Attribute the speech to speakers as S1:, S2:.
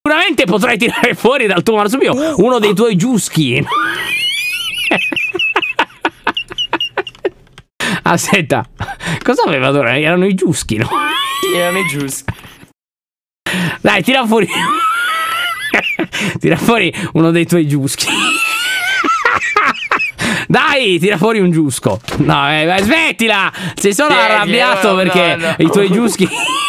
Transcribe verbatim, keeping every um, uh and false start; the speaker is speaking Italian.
S1: Sicuramente potrai tirare fuori dal tuo marsupio uno dei tuoi giuschi. Aspetta, cosa aveva ora? Erano i giuschi, no?
S2: Erano i giuschi.
S1: Dai, tira fuori. Tira fuori uno dei tuoi giuschi. Dai, tira fuori un giusco. No, eh, smettila. Sei solo
S2: Tieni,
S1: arrabbiato
S2: no,
S1: perché
S2: no, no.
S1: i tuoi giuschi